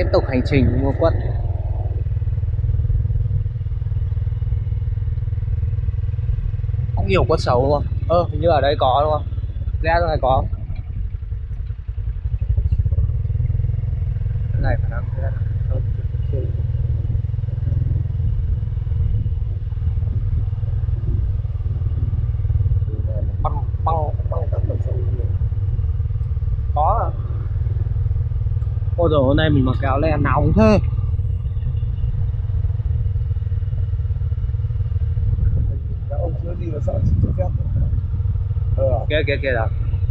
tiếp tục hành trình mua quất. Không nhiều quất xấu đúng không? Hình như ở đây có đúng không? Lẽ trong này có. Cái này khả năng sẽ hơn. Băng các đồng sông có à? Ôi rồi hôm nay mình mặc áo len nóng thế. Ông chưa đi là sợ phép. Kia đó.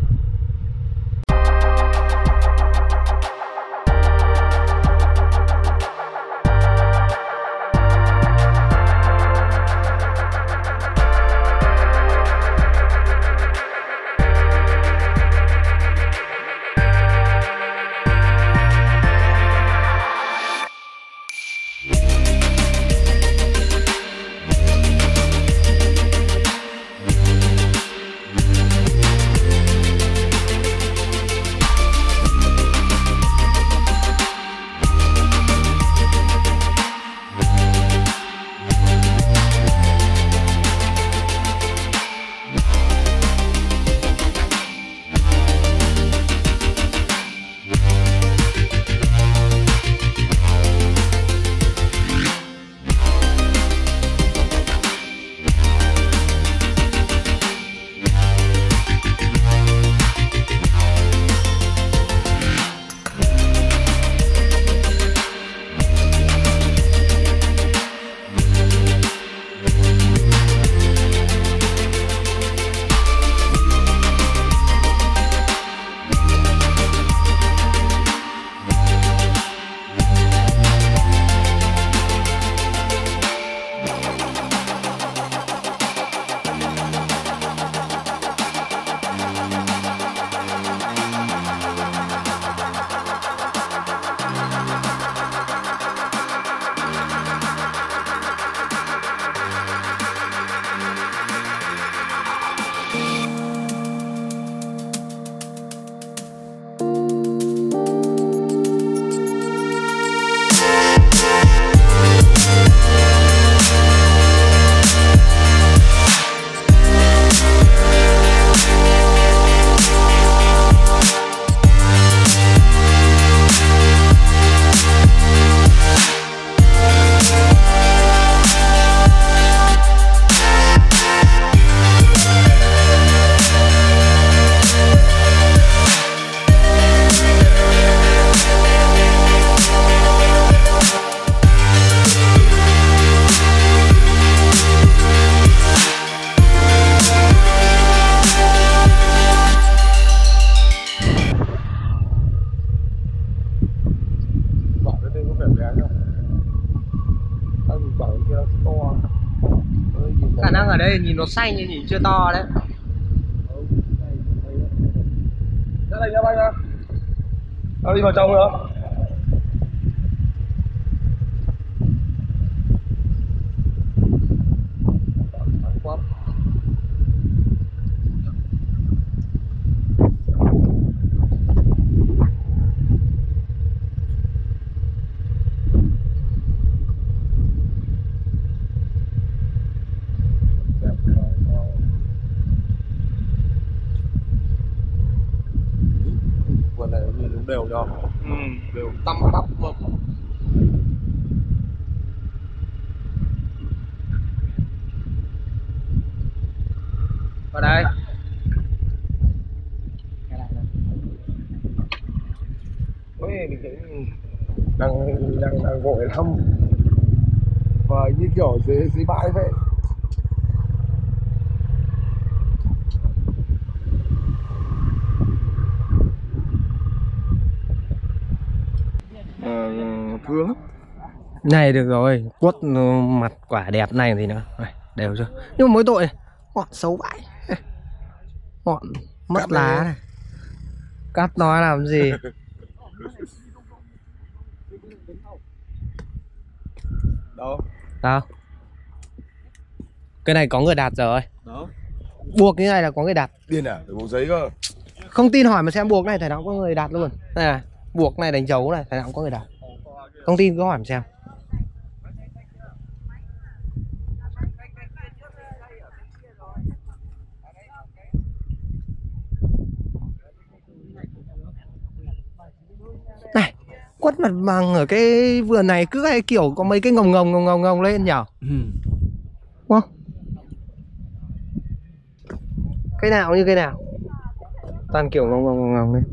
Khả năng ở đây nhìn nó xanh nhưng nhìn chưa to đấy. Ra đây nha bác nhá. Tao đi vào trong nữa. Quần này nhìn đúng đều nhau. Đều tăm bắp luôn. Vào đây. Ôi mình thấy đang vội lắm. Và như kiểu dưới bãi vậy. Thương Này được rồi, quất mặt quả đẹp này thì nữa. Đều chưa? Nhưng mà mỗi tội này, ngọn xấu vãi. Ngọn mất cắt lá này. Cắt nó làm gì? Đâu? Đâu? Cái này có người đặt rồi. Đó. Buộc như này là có người đặt. Điên à? Phải buộc giấy cơ. Không tin hỏi mà xem buộc này, thầy nào có người đặt luôn. Đây này, buộc này đánh dấu này, thầy nào có người đặt. Không tin cứ hỏi em xem. Này, quất mặt bằng ở cái vườn này cứ hay kiểu có mấy cái ngồng lên nhở? Đúng không? Cái nào như cái nào? Toàn kiểu ngồng lên.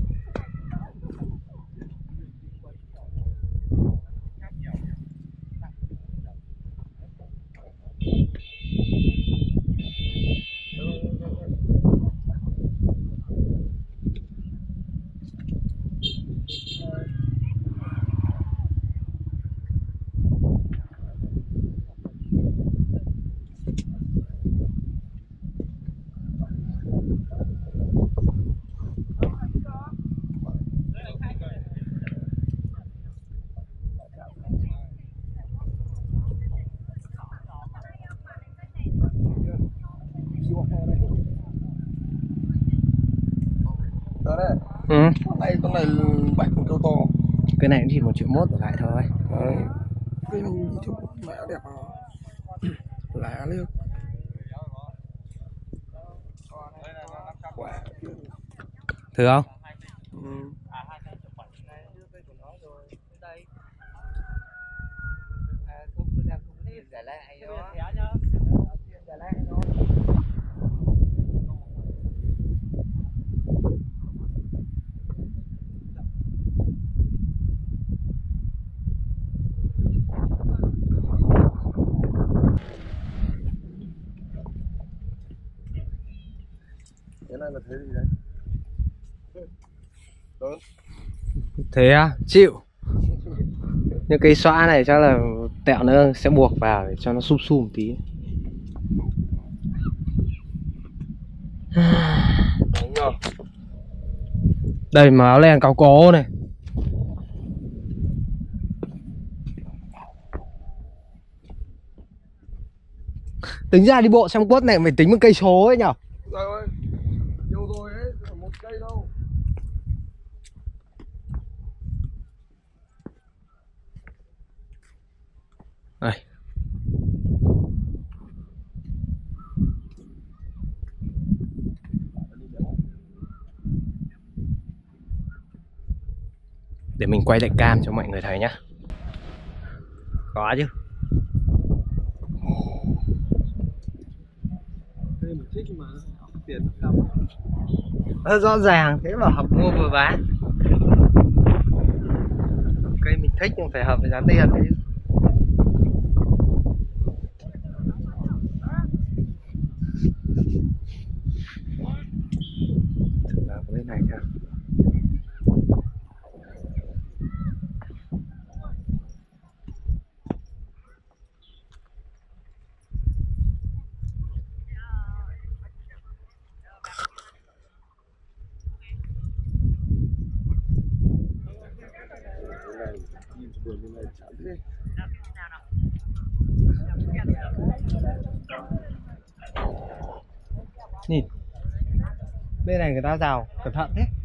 Ừ. Con này bạch con câu to. Cái này cũng chỉ 1,1 triệu đổ lại thôi. Đấy. Cái này nhìn chung mẹ đẹp à. Lá liêu. Quả. Thử không? Ừ. Cái này là thế gì đấy? Đúng. Thế à? Chịu. Nhưng cây xoa này chắc là tẹo nữa sẽ buộc vào để cho nó sum sum tí. Đúng rồi. Đây mà áo len cáo có này. Tính ra đi bộ xem quất này phải tính một cây số ấy nhở? Rồi ơi. Nhiều rồi ấy, một cây đâu. Đây. Để mình quay lại cam cho mọi người thấy nhá. Có chứ. Đây mình thích mà tiền không. Rõ ràng thế mà hợp mua vừa bán. Cây mình thích nhưng phải hợp với giá tiền đấy chứ. Thử vào cái bên này nha. Nhìn bên này người ta rào cẩn thận thế.